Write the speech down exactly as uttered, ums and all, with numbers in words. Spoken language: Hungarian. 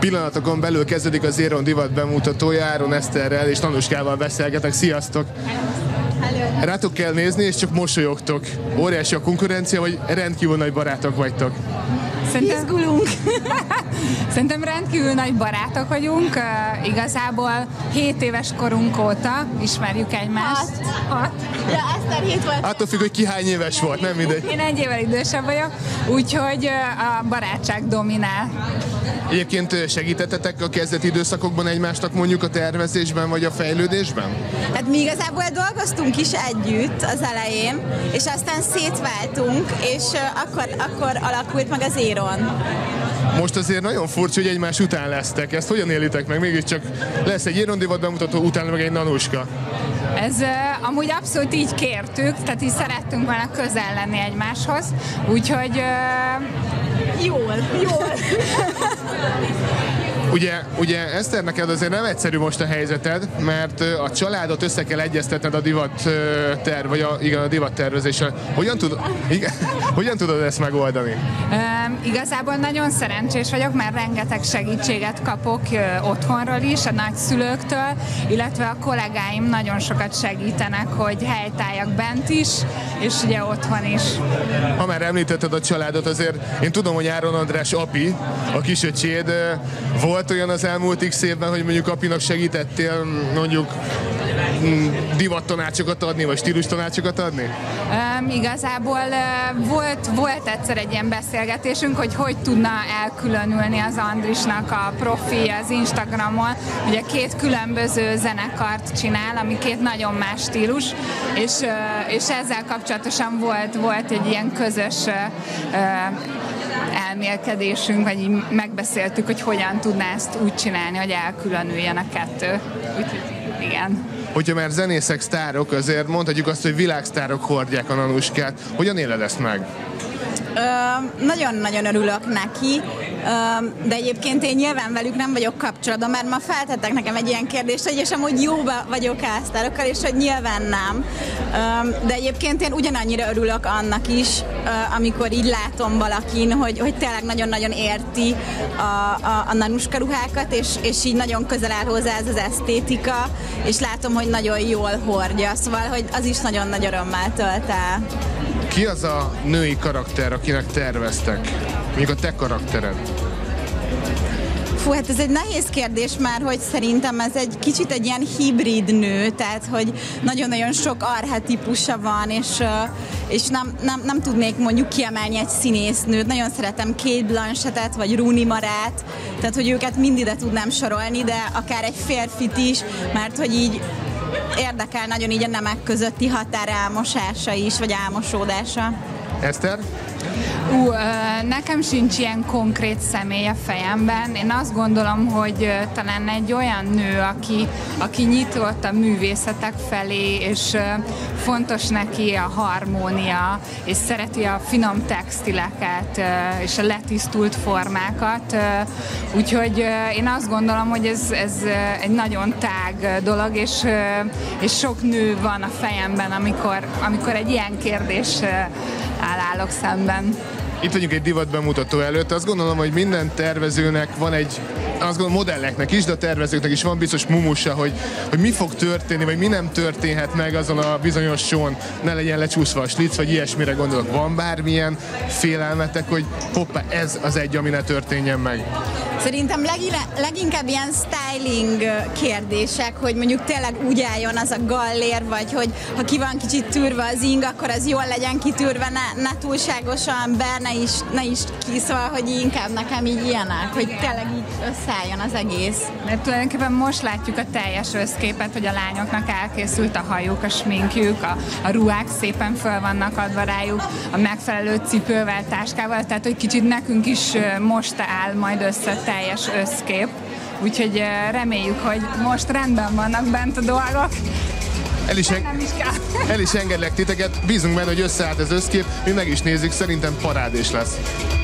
Pillanatokon belül kezdődik az Éron divat bemutatója, Áron Eszterrel és Nanuskával beszélgetek. Sziasztok! Rátok kell nézni, és csak mosolyogtok. Óriási a konkurencia, vagy rendkívül nagy barátok vagytok? Szerintem... Izgulunk. Szerintem rendkívül nagy barátok vagyunk. Uh, igazából hét éves korunk óta ismerjük egymást. Hat. Hat. Ja, Eszter hét volt. Attól függ, hogy ki hány éves volt, nem mindegy. Én egy évvel idősebb vagyok, úgyhogy uh, a barátság dominál. Egyébként segítettetek a kezdeti időszakokban egymásnak mondjuk a tervezésben vagy a fejlődésben? Hát mi igazából dolgoztunk is együtt az elején, és aztán szétváltunk, és akkor, akkor alakult meg az Éron. Most azért nagyon furcsa, hogy egymás után lesztek. Ezt hogyan élitek meg? Mégiscsak lesz egy Éron divat bemutató, utána meg egy Nanuska. Ez uh, amúgy abszolút így kértük, tehát így szerettünk volna közel lenni egymáshoz, úgyhogy... Uh... Jól, jól. Ugye, ugye Eszter, neked azért nem egyszerű most a helyzeted, mert a családot össze kell egyeztetned a divat terv, vagy a, igen, a divat tervezéssel. Hogyan, tud, igen, hogyan tudod ezt megoldani? Um, igazából nagyon szerencsés vagyok, mert rengeteg segítséget kapok uh, otthonról is, a nagyszülőktől, illetve a kollégáim nagyon sokat segítenek, hogy helytálljak bent is, és ugye otthon is. Ha már említetted a családot, azért én tudom, hogy Áron András api, a kisöcséd, volt olyan az elmúlt x évben, hogy mondjuk apinak segítettél mondjuk divattanácsokat adni, vagy stílustanácsokat adni? Um, igazából uh, volt, volt egyszer egy ilyen beszélgetésünk, hogy hogy tudna elkülönülni az Andrisnak a profi az Instagramon. Ugye két különböző zenekart csinál, ami két nagyon más stílus, és, uh, és ezzel kapcsolatosan volt, volt egy ilyen közös uh, elmélkedésünk, vagy így megbeszéltük, hogy hogyan tudná ezt úgy csinálni, hogy elkülönüljön a kettő. Úgyhogy igen. Hogyha már zenészek, sztárok, azért mondhatjuk azt, hogy világsztárok hordják a Nanuskát. Hogyan éled ezt meg? Nagyon-nagyon örülök neki, de egyébként én nyilván velük nem vagyok kapcsolatban, mert ma feltettek nekem egy ilyen kérdést, hogy és amúgy jóba vagyok ásztárokkal, és hogy nyilván nem. De egyébként én ugyanannyira örülök annak is, amikor így látom valakin, hogy, hogy tényleg nagyon-nagyon érti a, a, a Nanuska ruhákat, és, és így nagyon közel áll hozzá ez az esztétika, és látom, hogy nagyon jól hordja, szóval hogy az is nagyon nagy örömmel tölt el. Ki az a női karakter, akinek terveztek? Mondjuk a te karaktered. Fú, hát ez egy nehéz kérdés már, hogy szerintem ez egy kicsit egy ilyen hibrid nő, tehát hogy nagyon-nagyon sok archetípusa van, és, és nem, nem, nem tudnék mondjuk kiemelni egy színésznőt. Nagyon szeretem Cate Blanchettet, vagy Rooney Marát, tehát hogy őket mind ide tudnám sorolni, de akár egy férfit is, mert hogy így érdekel nagyon így a nemek közötti határ elmosása is, vagy elmosódása. Eszter? Ú, nekem sincs ilyen konkrét személy a fejemben. Én azt gondolom, hogy talán egy olyan nő, aki, aki nyitott a művészetek felé, és fontos neki a harmónia, és szereti a finom textileket, és a letisztult formákat. Úgyhogy én azt gondolom, hogy ez, ez egy nagyon tág dolog, és, és sok nő van a fejemben, amikor, amikor egy ilyen kérdés állok szemben. Itt vagyunk egy divat bemutató előtt. Azt gondolom, hogy minden tervezőnek van egy, azt gondolom modelleknek is, de a tervezőknek is van biztos mumusa, hogy, hogy mi fog történni, vagy mi nem történhet meg azon a bizonyos són. Ne legyen lecsúszva a slic, vagy ilyesmire gondolok. Van bármilyen félelmetek, hogy hoppá, ez az egy, ami ne történjen meg? Szerintem legile- leginkább ilyen styling kérdések, hogy mondjuk tényleg úgy álljon az a gallér, vagy hogy ha ki van kicsit tűrve az ing, akkor az jól legyen kitűrve, ne, ne túlságosan be, ne is, ne is ki, szóval, hogy inkább nekem így ilyenek, hogy tényleg így összeálljon az egész. Mert tulajdonképpen most látjuk a teljes összképet, hogy a lányoknak elkészült a hajuk, a sminkjük, a, a ruhák szépen föl vannak adva rájuk, a megfelelő cipővel, táskával, tehát hogy kicsit nekünk is most áll majd össze teljes összkép, úgyhogy reméljük, hogy most rendben vannak bent a dolgok. El is, en- is el is engedlek titeket, bízunk benne, hogy összeállt az összkép, mi meg is nézzük, szerintem parádés lesz.